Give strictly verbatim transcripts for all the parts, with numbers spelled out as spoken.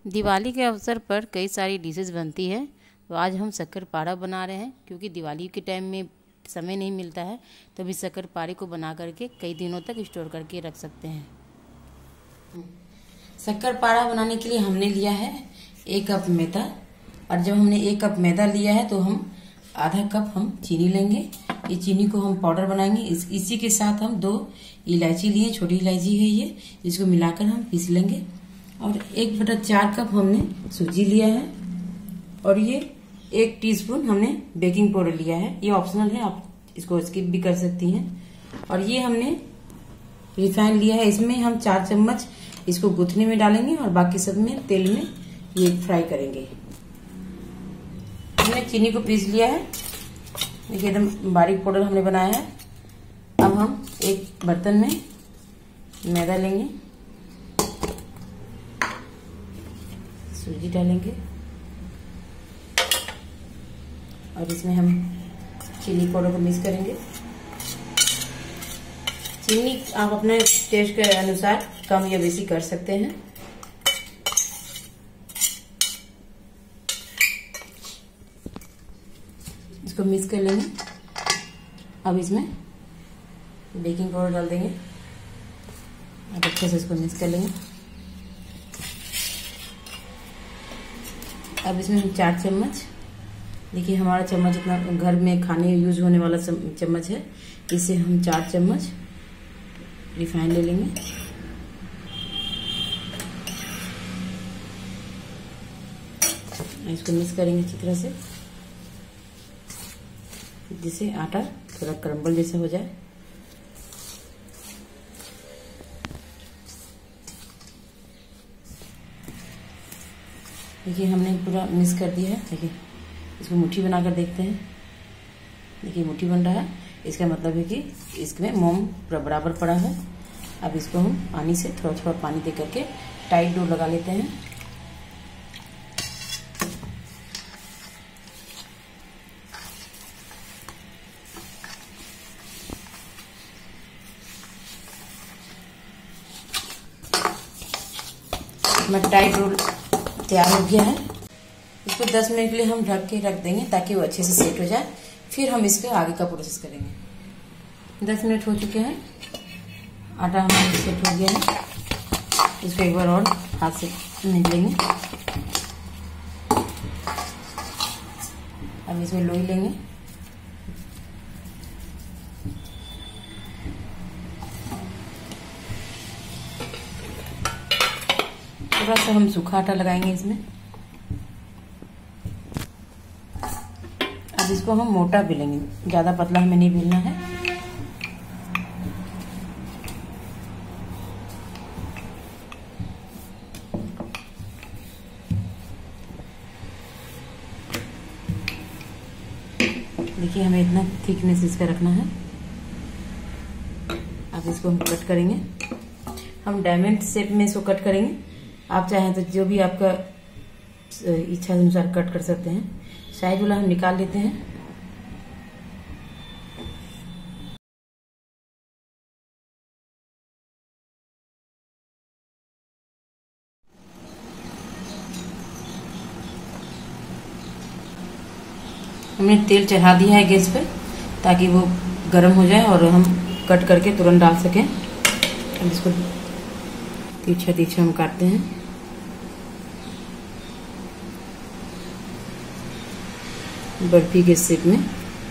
दिवाली के अवसर पर कई सारी डिशेस बनती है। तो आज हम शक्कर पारा बना रहे हैं, क्योंकि दिवाली के टाइम में समय नहीं मिलता है, तो अभी शक्कर पारे को बना करके कई दिनों तक स्टोर करके रख सकते हैं। शक्कर पारा बनाने के लिए हमने लिया है एक कप मैदा, और जब हमने एक कप मैदा लिया है तो हम आधा कप हम चीनी लेंगे। ये चीनी को हम पाउडर बनाएंगे। इस, इसी के साथ हम दो इलायची लिए, छोटी इलायची है ये, जिसको मिलाकर हम पीस लेंगे। और एक बटा चार कप हमने सूजी लिया है, और ये एक टीस्पून हमने बेकिंग पाउडर लिया है। ये ऑप्शनल है, आप इसको स्किप भी कर सकती हैं। और ये हमने रिफाइन लिया है, इसमें हम चार चम्मच इसको गूंथने में डालेंगे और बाकी सब में तेल में ये फ्राई करेंगे। हमने चीनी को पीस लिया है, देखिए एकदम बारीक पाउडर हमने बनाया है। अब हम एक बर्तन में मैदा लेंगे, सूजी डालेंगे और इसमें हम चीनी पाउडर को मिक्स करेंगे। चीनी आप अपने टेस्ट के अनुसार कम या बेसी कर सकते हैं। इसको मिक्स कर लेंगे। अब इसमें बेकिंग पाउडर डाल देंगे, अब अच्छे से इसको मिक्स कर लेंगे। अब इसमें हम चार चम्मच, देखिए हमारा चम्मच इतना घर में खाने यूज होने वाला चम्मच है, इससे हम चार चम्मच रिफाइंड ले लेंगे। इसको मिक्स करेंगे अच्छी तरह से, जिससे आटा थोड़ा क्रम्बल जैसा हो जाए। देखिए हमने पूरा मिक्स कर दिया है। देखिए इसको मुट्ठी बनाकर देखते हैं। देखिए मुट्ठी बन रहा है, इसका मतलब है कि इसमें मोम बराबर पड़ा है। अब इसको हम पानी से थोड़ा थोड़ा पानी दे करके टाइट डो लगा लेते हैं। इसमें टाइट डो तैयार हो गया है। इसको दस मिनट के लिए हम ढक के रख देंगे ताकि वो अच्छे से सेट हो जाए, फिर हम इसके आगे का प्रोसेस करेंगे। दस मिनट हो चुके हैं, आटा हमारा सेट हो गया है। इसको एक बार और हाथ से मिल लेंगे। अब इसमें लोई लेंगे, थोड़ा सा हम सूखा आटा लगाएंगे इसमें। अब इसको हम मोटा बेलेंगे, ज्यादा पतला हमें नहीं बेलना है। देखिए हमें इतना थिकनेस इसका रखना है। अब इसको हम कट करेंगे, हम डायमंड शेप में इसको कट करेंगे। आप चाहें तो जो भी आपका इच्छा अनुसार कट कर सकते हैं। साइड वाला हम निकाल लेते हैं। हमने तेल चढ़ा दिया है गैस पे, ताकि वो गर्म हो जाए और हम कट करके तुरंत डाल सकें। अब इसको तीछा तीछा हम काटते हैं। बर्फी के शेप में।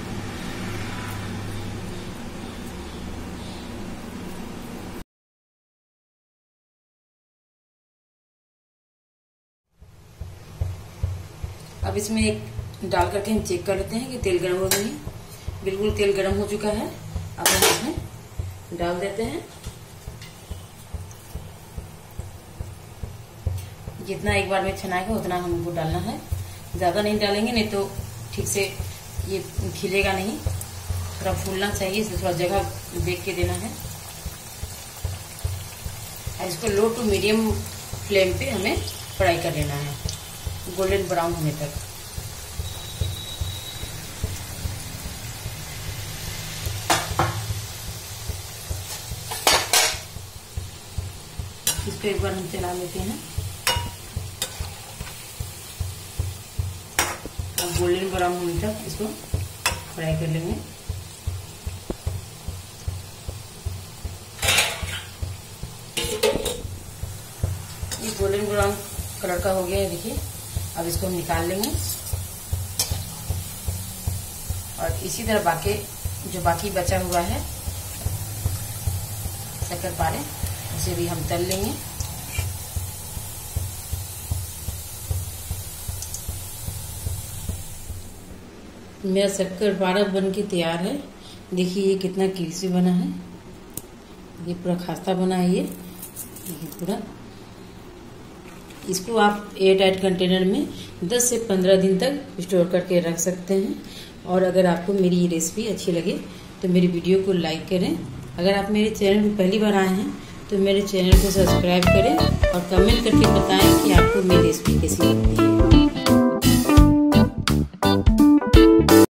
अब इसमें एक डाल करके हम चेक कर लेते हैं कि तेल गर्म हो गई है। बिल्कुल तेल गर्म हो चुका है। अब हम इसमें डाल देते हैं। जितना एक बार में छनाएगा उतना हमको डालना है, ज्यादा नहीं डालेंगे, नहीं तो ठीक से ये खिलेगा नहीं। थोड़ा फूलना चाहिए, इसलिए थोड़ा जगह देख के देना है। इसको लो टू मीडियम फ्लेम पे हमें फ्राई कर लेना है, गोल्डन ब्राउन होने तक। इसको एक बार हम चला लेते हैं। गोल्डन ब्राउन होने तक इसको फ्राई कर लेंगे। ये गोल्डन ब्राउन कलर का हो गया है, देखिए। अब इसको हम निकाल लेंगे और इसी तरह बाकी जो बाकी बचा हुआ है शक्करपारे उसे भी हम तल लेंगे। मेरा शक्करपारा बन के तैयार है। देखिए ये कितना क्रिस्पी बना है, ये पूरा खास्ता बना है। ये देखिए पूरा। इसको आप एयर टाइट कंटेनर में दस से पंद्रह दिन तक स्टोर करके रख सकते हैं। और अगर आपको मेरी ये रेसिपी अच्छी लगे तो मेरी वीडियो को लाइक करें। अगर आप मेरे चैनल में पहली बार आए हैं तो मेरे चैनल को सब्सक्राइब करें और कमेंट करके बताएं कि आपको मेरी रेसिपी कैसी लगती है।